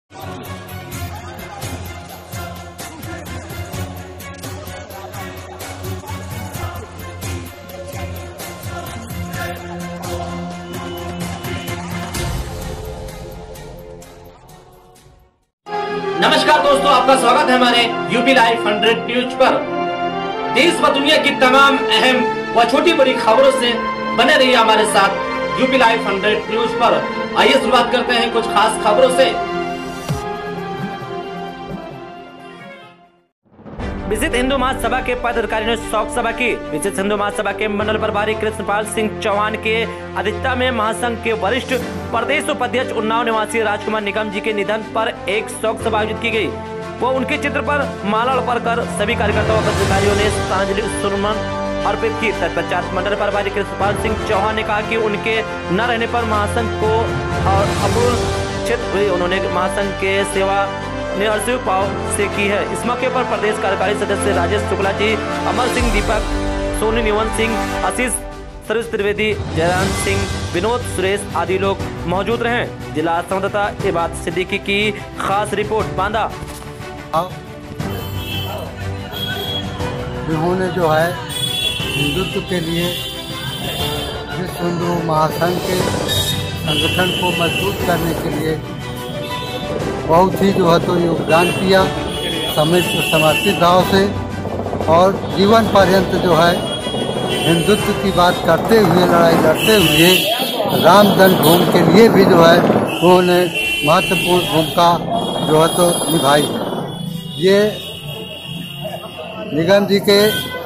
नमस्कार दोस्तों, आपका स्वागत है हमारे यूपी लाइव 100 न्यूज पर। देश व दुनिया की तमाम अहम व छोटी बड़ी खबरों से बने रहिए हमारे साथ यूपी लाइव 100 न्यूज पर। आइए शुरुआत करते हैं कुछ खास खबरों से। विजित हिंदू महासभा के पदाधिकारियों ने शोक सभा की। विजित हिंदू महासभा के मंडल प्रभारी कृष्णपाल सिंह चौहान के अध्यक्षता में महासंघ के वरिष्ठ प्रदेश उपाध्यक्ष उन्नाव निवासी राजकुमार निगम जी के निधन पर एक शोक सभा आयोजित की गई। वो उनके चित्र पर माला अर्पण कर सभी कार्यकर्ताओं और पदाधिकारियों ने श्रद्धांजलि सुमन अर्पित की। तत्पश्चात मंडल प्रभारी कृष्णपाल सिंह चौहान ने कहा कि उनके न रहने पर महासंघ को और अपूर्ण क्षेत्र हुई। उन्होंने महासंघ के सेवा ने अर्शिव पाव से की है। इस मौके पर प्रदेश कार्यकारी सदस्य राजेश शुक्ला जी, अमर सिंह, दीपक, सोनी, निवन सिंह, आशीष, सर्वेश त्रिवेदी, जयराम सिंह, विनोद, सुरेश आदि लोग मौजूद रहे। जिला संवाददाता इबाद सिद्दीकी की खास रिपोर्ट बांदा। इन्होंने जो है हिंदुत्व के लिए विश्व हिंदू महासंघ के संगठन को मजबूत करने के लिए बहुत ही जो है तो योगदान किया, समर्पित भाव से, और जीवन पर्यंत जो है हिंदुत्व की बात करते हुए, लड़ाई लड़ते हुए राम जन्मभूमि के लिए भी जो है उन्होंने महत्वपूर्ण भूमिका जो है तो निभाई। ये निगम जी के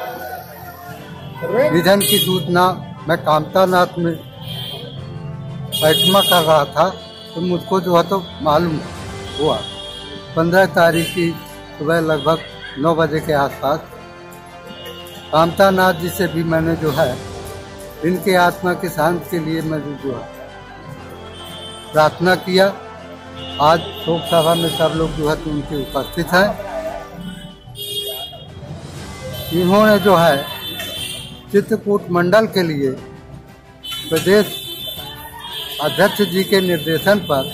निधन की सूचना मैं कामतानाथ में परिक्रमा कर रहा था तो मुझको जो है तो मालूम हुआ। 15 तारीख की सुबह लगभग 9 बजे के आसपास कामतानाथ जी से भी मैंने जो है इनके आत्मा की शांति के लिए मैं जो है प्रार्थना किया। आज शोक सभा में सब लोग जो है तो उनके उपस्थित हैं। इन्होंने जो है चित्रकूट मंडल के लिए प्रदेश अध्यक्ष जी के निर्देशन पर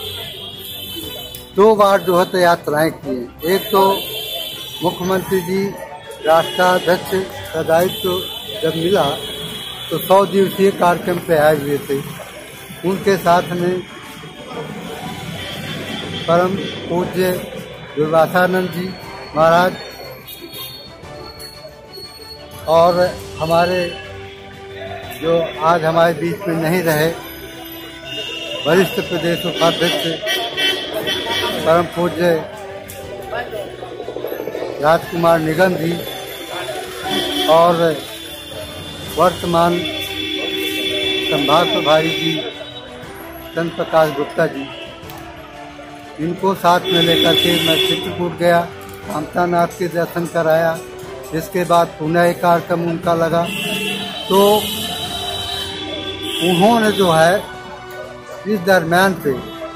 2 बार जो है तो यात्राएं की। एक तो मुख्यमंत्री जी राष्ट्राध्यक्ष का दायित्व जब मिला तो 100 दिवसीय कार्यक्रम पे आए हुए थे। उनके साथ में परम पूज्य दुर्वासानंद जी महाराज और हमारे जो आज हमारे बीच में नहीं रहे वरिष्ठ प्रदेश उपाध्यक्ष परम पूज्य राजकुमार निगम जी और वर्तमान संभाग प्रभारी जी चंद्र प्रकाश गुप्ता जी, इनको साथ में लेकर के मैं चित्रकूट गया, कामतानाथ के दर्शन कराया। इसके बाद पुनः एक कार्यक्रम उनका लगा तो उन्होंने जो है इस दरम्यान से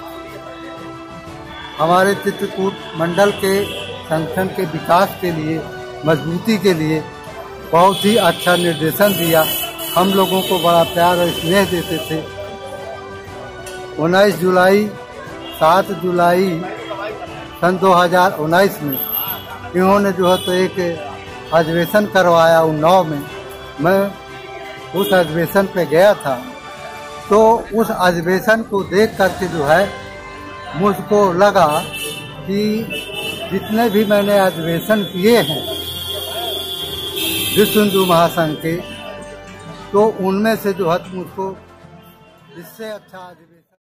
हमारे चित्रकूट मंडल के संगठन के विकास के लिए, मजबूती के लिए बहुत ही अच्छा निर्देशन दिया। हम लोगों को बड़ा प्यार और स्नेह देते थे। 7 जुलाई सन 2019 में इन्होंने जो है तो एक अधिवेशन करवाया उन्नाव में। मैं उस अधिवेशन पे गया था तो उस अधिवेशन को देख करके जो है मुझको लगा कि जितने भी मैंने अधिवेशन किए हैं विश्व हिंदू महासंघ के, तो उनमें से जो है मुझको इससे अच्छा अधिवेशन